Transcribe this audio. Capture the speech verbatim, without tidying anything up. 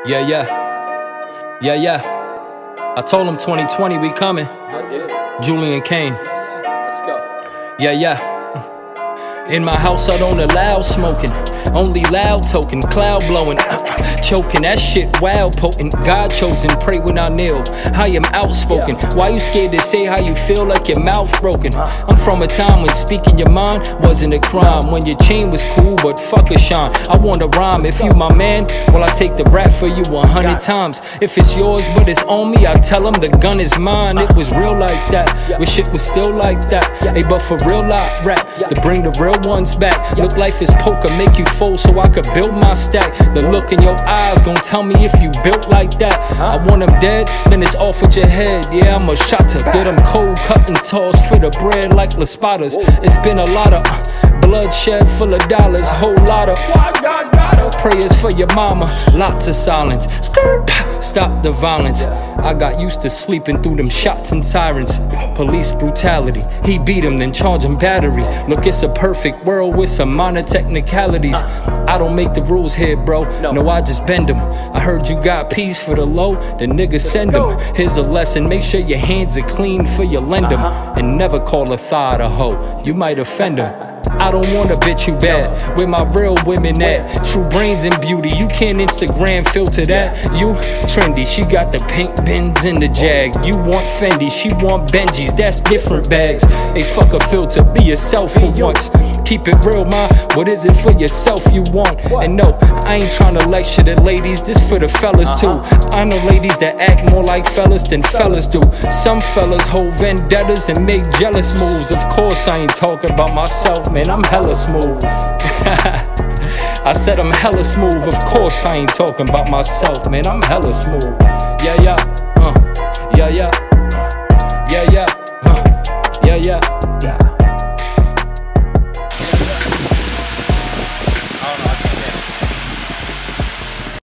Yeah, yeah, yeah, yeah. I told him twenty twenty we coming. Julian Kane. Let's go. Yeah, yeah. In my house I don't allow smoking, only loud token, cloud blowing, choking, that shit wild potent. God chosen, pray when I kneel, I am outspoken. Why you scared to say how you feel like your mouth broken? I'm from a time when speaking your mind wasn't a crime, when your chain was cool but fuck a shine. I want to rhyme, if you my man, well I take the rap for you a hundred times. If it's yours but it's on me, I tell them the gun is mine. It was real like that, but shit was still like that. Hey, but for real life rap, to bring the real ones back. Look, life is poker, make you fold so I could build my stack. The look in your eyes gon' tell me if you built like that. I want them dead, then it's off with your head. Yeah, I'm a shotter, get them cold, cut and toss for the bread like La Spadas. It's been a lot of uh, bloodshed full of dollars, whole lot of prayers for your mama, lots of silence. Skirt, stop the violence. I got used to sleeping through them shots and sirens. Police brutality, he beat him then charge him battery. Look, it's a perfect world with some minor technicalities. I don't make the rules here, bro, no, I just bend them. I heard you got peace for the low, the niggas send them. Here's a lesson, make sure your hands are clean for you lend them. And never call a thigh a hoe, you might offend them. I don't wanna bitch you bad, where my real women at? True brains and beauty, you can't Instagram filter that. You trendy, she got the pink Benz in the Jag. You want Fendi, she want Benjis, that's different bags. Hey, fuck a filter, be yourself for once. Keep it real, ma, what is it for yourself you want? And no, I ain't tryna lecture the ladies, this for the fellas too. I know ladies that act more like fellas than fellas do. Some fellas hold vendettas and make jealous moves. Of course I ain't talking about myself, man, I'm hella smooth. I said I'm hella smooth, of course I ain't talking about myself, man, I'm hella smooth. Yeah, yeah, uh, yeah, yeah, yeah, yeah, uh, yeah, yeah.